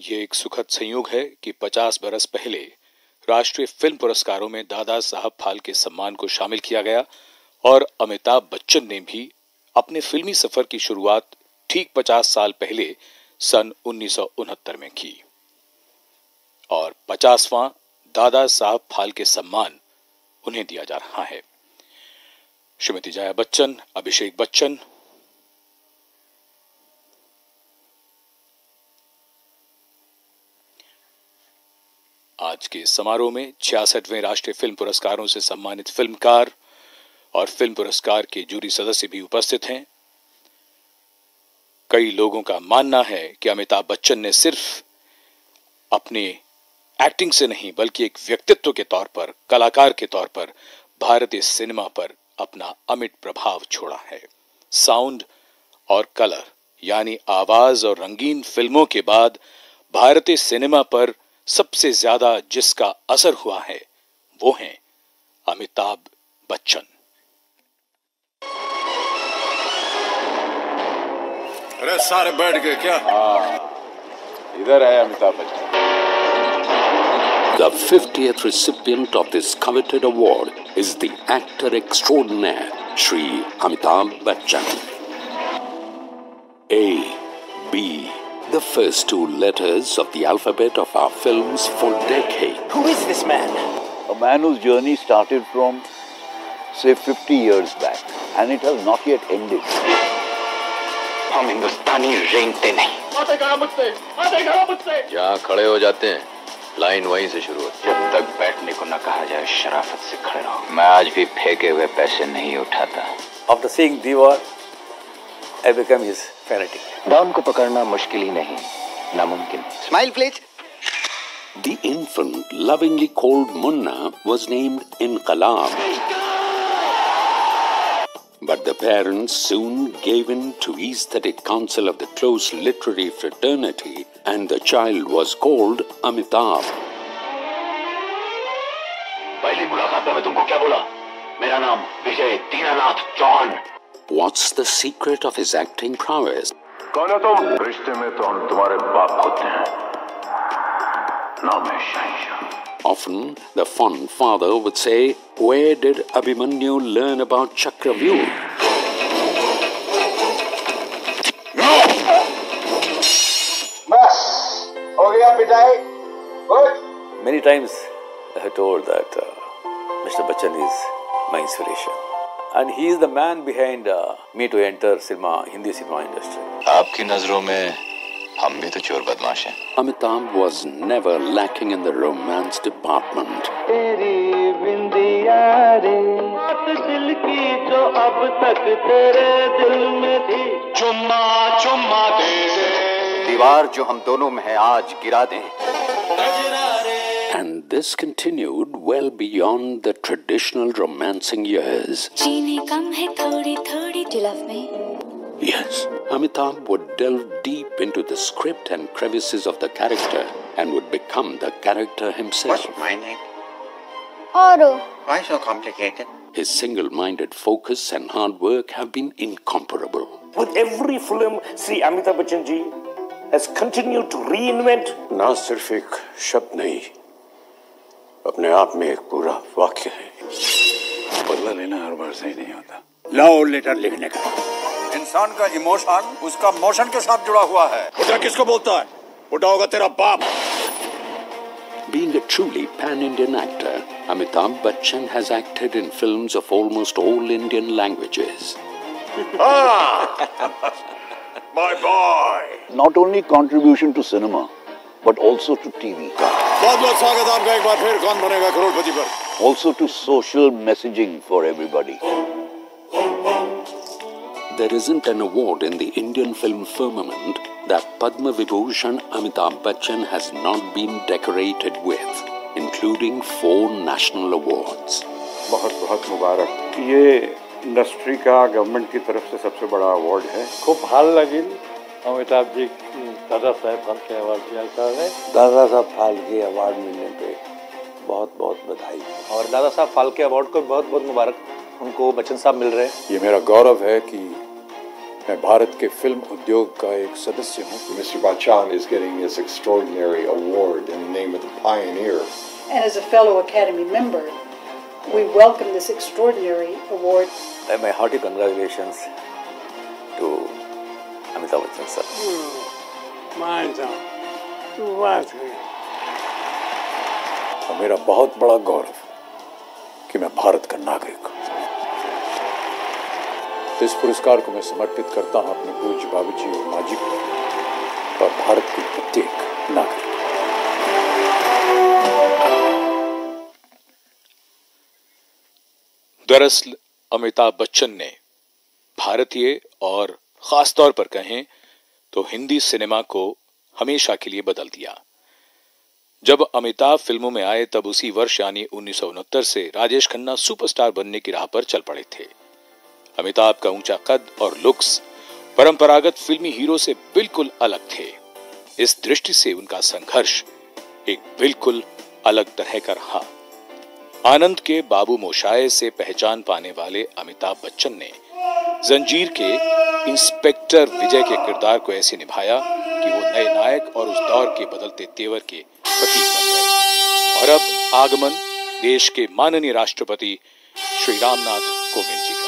ये एक सुखद संयोग है कि 50 बरस पहले राष्ट्रीय फिल्म पुरस्कारों में दादा साहब फाल्के सम्मान को शामिल किया गया और अमिताभ बच्चन ने भी अपने फिल्मी सफर की शुरुआत ठीक 50 साल पहले सन 1969 में की और 50वां दादा साहब फाल्के सम्मान उन्हें दिया जा रहा है। श्रीमती जया बच्चन, अभिषेक बच्चन, आज के समारोह में 66वें राष्ट्रीय फिल्म पुरस्कारों से सम्मानित फिल्मकार और फिल्म पुरस्कार के जूरी सदस्य भी उपस्थित हैं। कई लोगों का मानना है कि अमिताभ बच्चन ने सिर्फ अपने एक्टिंग से नहीं बल्कि एक व्यक्तित्व के तौर पर, कलाकार के तौर पर भारतीय सिनेमा पर अपना अमिट प्रभाव छोड़ा है। साउंड और कलर यानी आवाज और रंगीन फिल्मों के बाद भारतीय सिनेमा पर सबसे ज्यादा जिसका असर हुआ है वो हैं अमिताभ बच्चन। अरे सारे बैठ गए क्या? इधर है Amitabh Bachchan. The 50th recipient of this coveted award is the actor extraordinaire, Shri Amitabh Bachchan. A, B, the first two letters of the alphabet of our films for decades. Who is this man? A man whose journey started from, say, 50 years back, and it has not yet ended. हम हिंदुस्तानी रेंगते नहीं। यहाँ खड़े हो जाते हैं, line वहीं से शुरू होती है। जब तक बैठने को न कहा जाए शराफत से खड़े रहो। मैं आज भी फेंके हुए पैसे नहीं उठाता। After seeing Diwar, I became his fanatic. दाम को पकड़ना मुश्किल ही नहीं, नामुमकिन। Smile please. The infant, lovingly called Munna, was named Inqalab. But the parents soon gave in to aesthetic counsel of the close literary fraternity, and the child was called Amitabh. पहली मुलाकात में तुमको क्या बोला? मेरा नाम विजय Dinanath Chauhan. What's the secret of his acting prowess? कौन हो तुम? रिश्ते में तो हम तुम्हारे बाप होते हैं। नाम है शहंशाह। Often, the fond father would say, "Where did Abhimanyu learn about Chakravyuh?" बस हो गया पिटाई। Good. Many times I have told that Mr. Bachchan is my inspiration. And he is the man behind me to enter Hindi cinema industry. आपकी नजरों में हम भी तो चोर बदमाश हैं। Amitabh was never lacking in the romance department. तेरी बिंदिया रे बात दिल की जो अब तक तेरे दिल में थी, चुम्मा चुम्मा दे दे। दीवार जो हम दोनों में है आज गिरा दें। And this continued well beyond the traditional romancing years. चीनी कम है थोड़ी थोड़ी, do you love me? Yes, Amitabh would delve deep into the script and crevices of the character and would become the character himself. What's my name? Oro. Why so complicated? His single-minded focus and hard work have been incomparable. With every film, Sri Amitabh Bachchan ji has continued to reinvent. ना सिर्फ एक शब्द नहीं, अपने आप में एक पूरा वाक्य है। बदला लेना हर बार सही नहीं होता। लव लेटर लिखने का इंसान का इमोशन उसका मोशन के साथ जुड़ा हुआ है। उठा किसको बोलता है? उठा होगा तेरा बाप। Being a truly pan-Indian actor, Amitabh Bachchan has acted in films of almost all Indian languages. My boy. Not only contribution to cinema, but also to TV. बहुत-बहुत स्वागत आपका एक बार फिर कौन बनेगा करोड़पति पर। Also to social messaging for everybody. There isn't an award in the Indian film firmament that Padma Vibhushan Amitabh Bachchan has not been decorated with, including 4 national awards. बहुत बहुत मुबारक। ये इंडस्ट्री का गवर्नमेंट की तरफ से सबसे बड़ा अवार्ड है। खूब ভাল লাগিল अमिताभ जी दादा साहब फाल्के अवार्ड दिया है। दादा साहब फाल्के अवार्ड मिलने पे बहुत बहुत बधाई। और दादा साहब फाल्के अवार्ड को बहुत बहुत मुबारक। उनको बच्चन साहब मिल रहे हैं। ये मेरा गौरव है कि मैं भारत के फिल्म उद्योग का एक सदस्य हूँ। Mr. Bachchan is getting this extraordinary award in the name of the pioneer. And as a fellow Academy member, we welcome this extraordinary award. My hearty congratulations to Amitabh Bachchan sir. और मेरा बहुत बड़ा गौरव कि मैं भारत का नागरिक हूँ। इस पुरस्कार को मैं समर्पित करता हूँ अपने पूज्य बाबूजी और माजी को और भारत के प्रत्येक नागरिक। दरअसल अमिताभ बच्चन ने भारतीय और खास तौर पर कहें तो हिंदी सिनेमा को हमेशा के लिए बदल दिया। जब अमिताभ फिल्मों में आए तब उसी वर्ष यानी 1969 से राजेश खन्ना सुपरस्टार बनने की राह पर चल पड़े थे। अमिताभ का ऊंचा कद और लुक्स परंपरागत फिल्मी हीरो से बिल्कुल अलग थे। इस दृष्टि से उनका संघर्ष एक बिल्कुल अलग तरह का रहा। आनंद के बाबू मोशाय से पहचान पाने वाले अमिताभ बच्चन ने जंजीर के इंस्पेक्टर विजय के किरदार को ऐसे निभाया कि वो नए नायक और उस दौर के बदलते तेवर के प्रतीक बन गए। और अब आगमन देश के माननीय राष्ट्रपति श्री रामनाथ कोविंद जी का।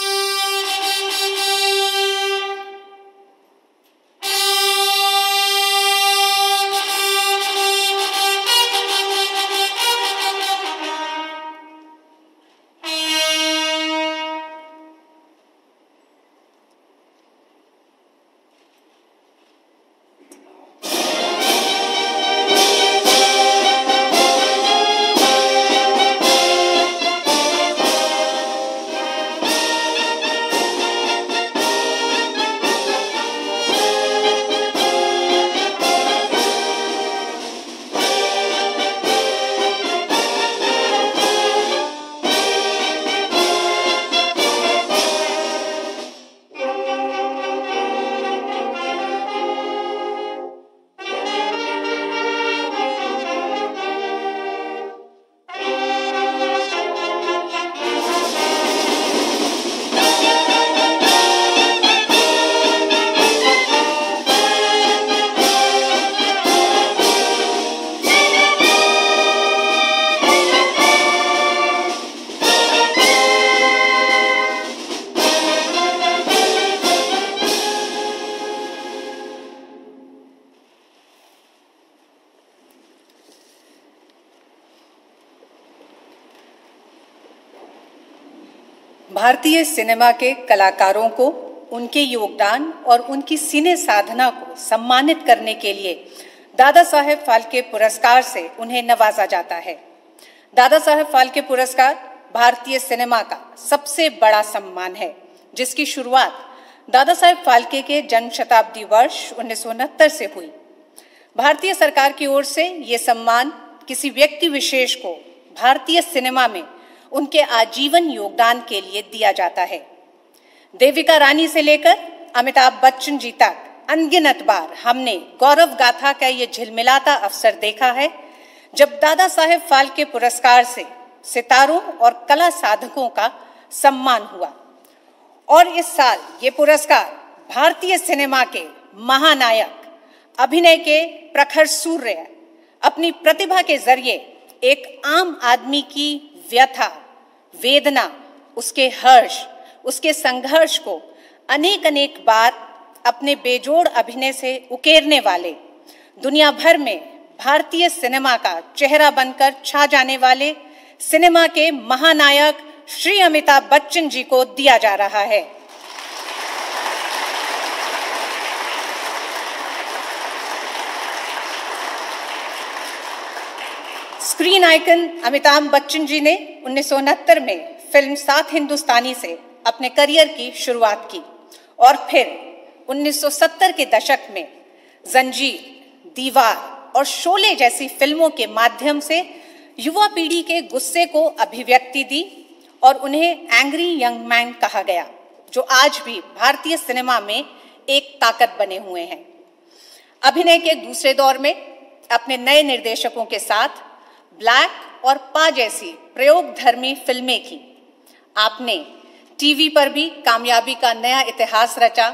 भारतीय सिनेमा के कलाकारों को उनके योगदान और उनकी सिने साधना को सम्मानित करने के लिए दादा साहेब फाल्के पुरस्कार से उन्हें नवाजा जाता है। दादा साहेब फाल्के पुरस्कार भारतीय सिनेमा का सबसे बड़ा सम्मान है, जिसकी शुरुआत दादा साहेब फाल्के के जन्म शताब्दी वर्ष 1969 से हुई। भारतीय सरकार की ओर से ये सम्मान किसी व्यक्ति विशेष को भारतीय सिनेमा में उनके आजीवन योगदान के लिए दिया जाता है। देविका रानी से लेकर अमिताभ बच्चन जी तक अनगिनत बार हमने गौरव गाथा का ये झिलमिलाता अवसर देखा है, जब दादा साहेब फाल्के पुरस्कार से सितारों और कला साधकों का सम्मान हुआ। और इस साल ये पुरस्कार भारतीय सिनेमा के महानायक, अभिनय के प्रखर सूर्य, अपनी प्रतिभा के जरिए एक आम आदमी की व्यथा, वेदना, उसके हर्ष, उसके संघर्ष को अनेक अनेक बार अपने बेजोड़ अभिनय से उकेरने वाले, दुनिया भर में भारतीय सिनेमा का चेहरा बनकर छा जाने वाले सिनेमा के महानायक श्री अमिताभ बच्चन जी को दिया जा रहा है। स्क्रीन आइकन अमिताभ बच्चन जी ने 1969 में फिल्म सात हिंदुस्तानी से अपने करियर की शुरुआत की और फिर 1970 के दशक में जंजीर, दीवार और शोले जैसी फिल्मों के माध्यम से युवा पीढ़ी के गुस्से को अभिव्यक्ति दी और उन्हें एंग्री यंग मैन कहा गया, जो आज भी भारतीय सिनेमा में एक ताकत बने हुए हैं। अभिनय के दूसरे दौर में अपने नए निर्देशकों के साथ ब्लैक और पा जैसी प्रयोगधर्मी फिल्में की। आपने टीवी पर भी कामयाबी का नया इतिहास रचा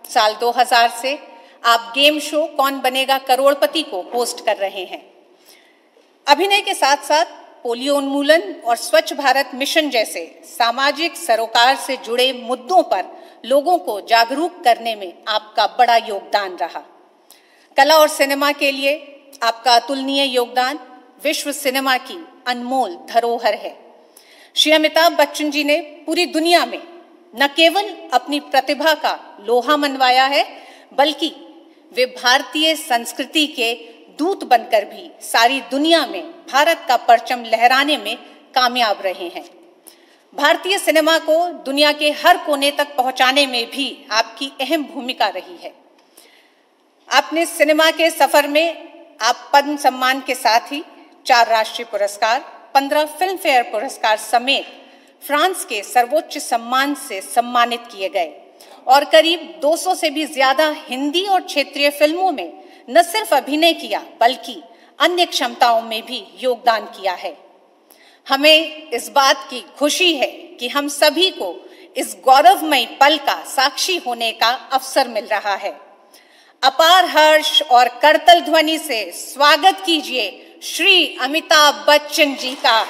साल 2000 से आप गेम शो कौन बनेगा करोड़पति को होस्ट कर रहे हैं। अभिनय के साथ साथ पोलियो उन्मूलन और स्वच्छ भारत मिशन जैसे सामाजिक सरोकार से जुड़े मुद्दों पर लोगों को जागरूक करने में आपका बड़ा योगदान रहा। कला और सिनेमा के लिए आपका अतुलनीय योगदान विश्व सिनेमा की अनमोल धरोहर है। श्री अमिताभ बच्चन जी ने पूरी दुनिया में न केवल अपनी प्रतिभा का लोहा मनवाया है, बल्कि वे भारतीय संस्कृति के दूत बनकर भी सारी दुनिया में भारत का परचम लहराने में कामयाब रहे हैं। भारतीय सिनेमा को दुनिया के हर कोने तक पहुंचाने में भी आपकी अहम भूमिका रही है। आपने सिनेमा के सफर में आप पद्म सम्मान के साथ ही 4 राष्ट्रीय पुरस्कार, 15 फिल्म फेयर पुरस्कार समेत फ्रांस के सर्वोच्च सम्मान से सम्मानित किए गए और करीब 200 से भी ज्यादा हिंदी और क्षेत्रीय फिल्मों में न सिर्फ अभिनय किया बल्कि अन्य क्षमताओं में भी योगदान किया है। हमें इस बात की खुशी है कि हम सभी को इस गौरवमयी पल का साक्षी होने का अवसर मिल रहा है। अपार हर्ष और करतल ध्वनि से स्वागत कीजिए श्री अमिताभ बच्चन जी का।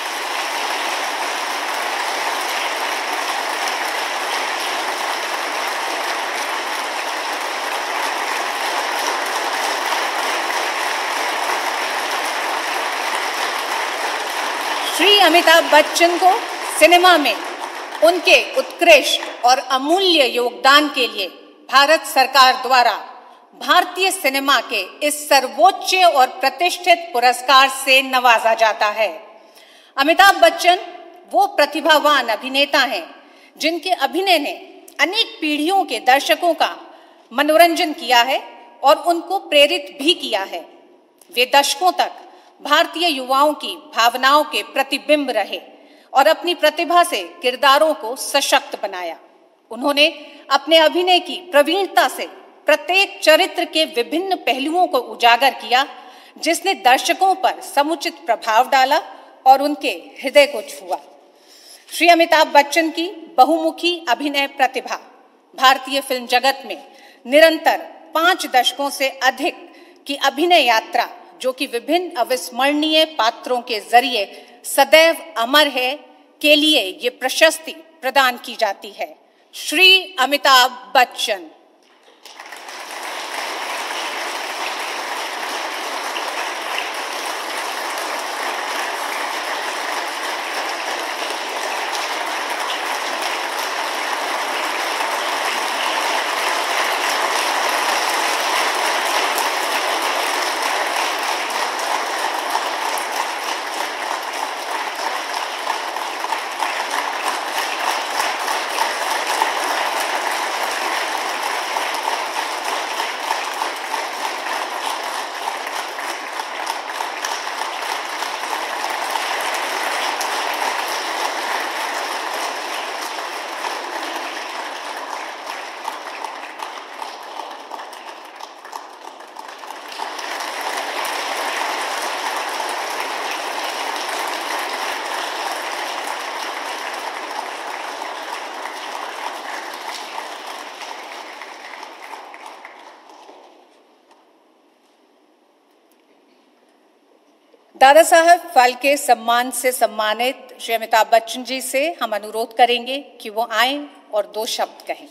श्री अमिताभ बच्चन को सिनेमा में उनके उत्कृष्ट और अमूल्य योगदान के लिए भारत सरकार द्वारा भारतीय सिनेमा के इस सर्वोच्च और प्रतिष्ठित पुरस्कार से नवाजा जाता है। अमिताभ बच्चन वो प्रतिभावान अभिनेता हैं जिनके अभिनय ने अनेक पीढ़ियों के दर्शकों का मनोरंजन किया है और उनको प्रेरित भी किया है। वे दशकों तक भारतीय युवाओं की भावनाओं के प्रतिबिंब रहे और अपनी प्रतिभा से किरदारों को सशक्त बनाया। उन्होंने अपने अभिनय की प्रवीणता से प्रत्येक चरित्र के विभिन्न पहलुओं को उजागर किया, जिसने दर्शकों पर समुचित प्रभाव डाला और उनके हृदय को छुआ। श्री अमिताभ बच्चन की बहुमुखी अभिनय प्रतिभा भारतीय फिल्म जगत में निरंतर 5 दशकों से अधिक की अभिनय यात्रा, जो कि विभिन्न अविस्मरणीय पात्रों के जरिए सदैव अमर है, के लिए ये प्रशस्ति प्रदान की जाती है। श्री अमिताभ बच्चन। दादा साहब फाल्के सम्मान से सम्मानित श्री अमिताभ बच्चन जी से हम अनुरोध करेंगे कि वो आएं और 2 शब्द कहें।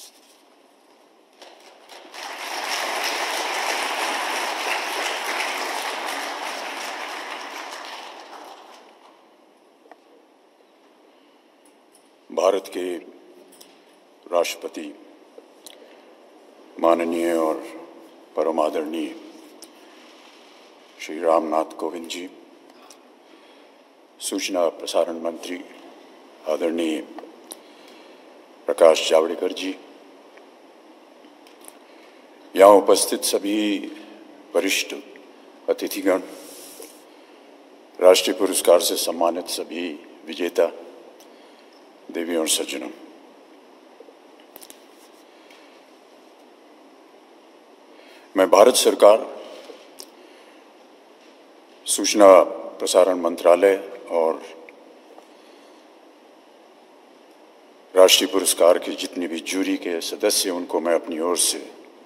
भारत के राष्ट्रपति माननीय और परम आदरणीय श्री रामनाथ कोविंद जी, सूचना प्रसारण मंत्री आदरणीय प्रकाश जावड़ेकर जी, यहाँ उपस्थित सभी वरिष्ठ अतिथिगण, राष्ट्रीय पुरस्कार से सम्मानित सभी विजेता देवी और सज्जनों, मैं भारत सरकार, सूचना प्रसारण मंत्रालय और राष्ट्रीय पुरस्कार की जितनी भी जूरी के सदस्य, उनको मैं अपनी ओर से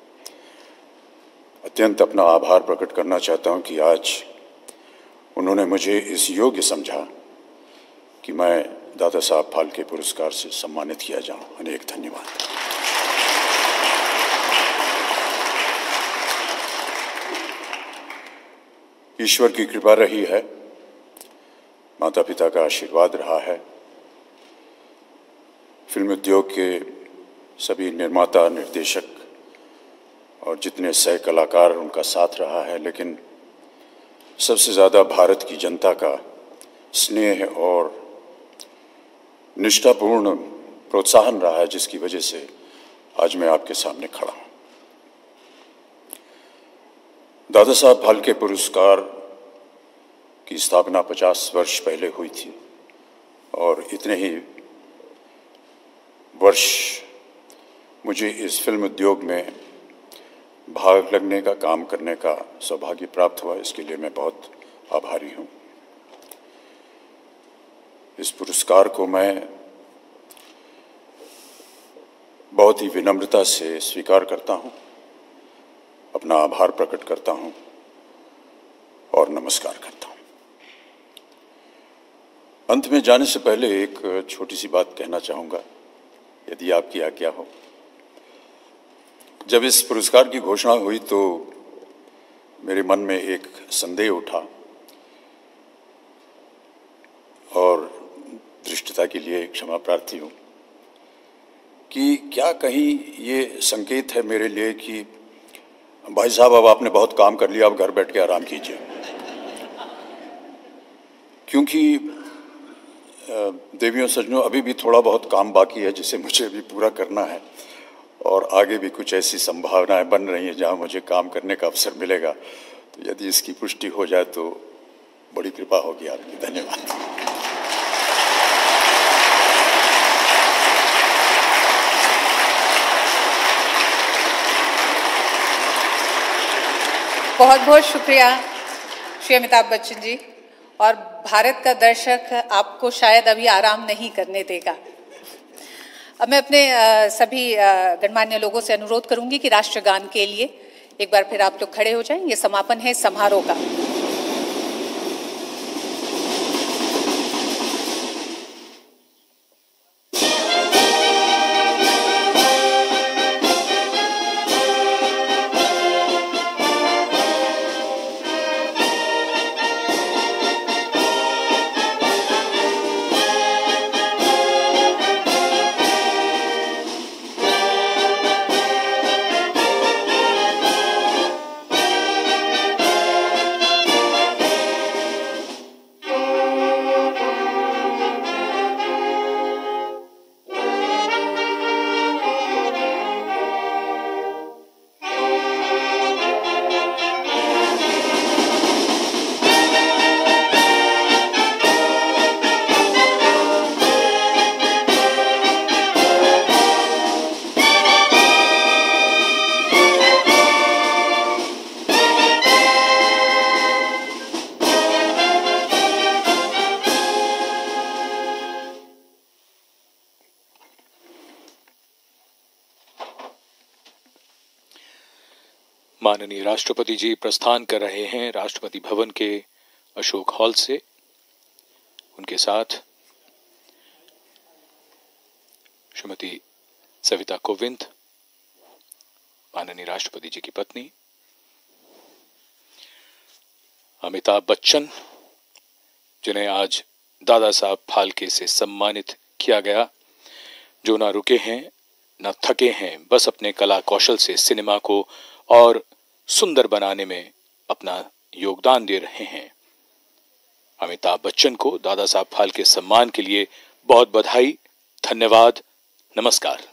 अत्यंत अपना आभार प्रकट करना चाहता हूं कि आज उन्होंने मुझे इस योग्य समझा कि मैं दादा साहब फाल्के पुरस्कार से सम्मानित किया जाऊं। अनेक धन्यवाद। ईश्वर की कृपा रही है, माता पिता का आशीर्वाद रहा है, फिल्म उद्योग के सभी निर्माता, निर्देशक और जितने सह कलाकार, उनका साथ रहा है, लेकिन सबसे ज़्यादा भारत की जनता का स्नेह और निष्ठापूर्ण प्रोत्साहन रहा है, जिसकी वजह से आज मैं आपके सामने खड़ा हूँ। दादा साहब फाल्के पुरस्कार की स्थापना 50 वर्ष पहले हुई थी और इतने ही वर्ष मुझे इस फिल्म उद्योग में भाग लगने का, काम करने का सौभाग्य प्राप्त हुआ। इसके लिए मैं बहुत आभारी हूँ। इस पुरस्कार को मैं बहुत ही विनम्रता से स्वीकार करता हूँ, अपना आभार प्रकट करता हूँ और नमस्कार करता हूँ। अंत में जाने से पहले एक छोटी सी बात कहना चाहूँगा, यदि आपकी आज्ञा हो। जब इस पुरस्कार की घोषणा हुई तो मेरे मन में एक संदेह उठा और धृष्टता के लिए क्षमा प्रार्थी हूँ कि क्या कहीं ये संकेत है मेरे लिए कि भाई साहब अब आपने बहुत काम कर लिया, अब घर बैठ के आराम कीजिए। क्योंकि देवियों सज्जनों, अभी भी थोड़ा बहुत काम बाकी है जिसे मुझे भी पूरा करना है और आगे भी कुछ ऐसी संभावनाएं बन रही हैं जहां मुझे काम करने का अवसर मिलेगा। तो यदि इसकी पुष्टि हो जाए तो बड़ी कृपा होगी आपकी। धन्यवाद। बहुत बहुत शुक्रिया श्री अमिताभ बच्चन जी। और भारत का दर्शक आपको शायद अभी आराम नहीं करने देगा। अब मैं अपने सभी गणमान्य लोगों से अनुरोध करूंगी कि राष्ट्रगान के लिए एक बार फिर आप लोग खड़े हो जाएं। ये समापन है समारोह का। माननीय राष्ट्रपति जी प्रस्थान कर रहे हैं राष्ट्रपति भवन के अशोक हॉल से। उनके साथ श्रीमती सविता कोविंद, माननीय राष्ट्रपति जी की पत्नी, अमिताभ बच्चन, जिन्हें आज दादा साहब फाल्के से सम्मानित किया गया, जो ना रुके हैं ना थके हैं, बस अपने कला कौशल से सिनेमा को और सुंदर बनाने में अपना योगदान दे रहे हैं। अमिताभ बच्चन को दादा साहब फाल्के सम्मान के लिए बहुत बधाई, धन्यवाद, नमस्कार।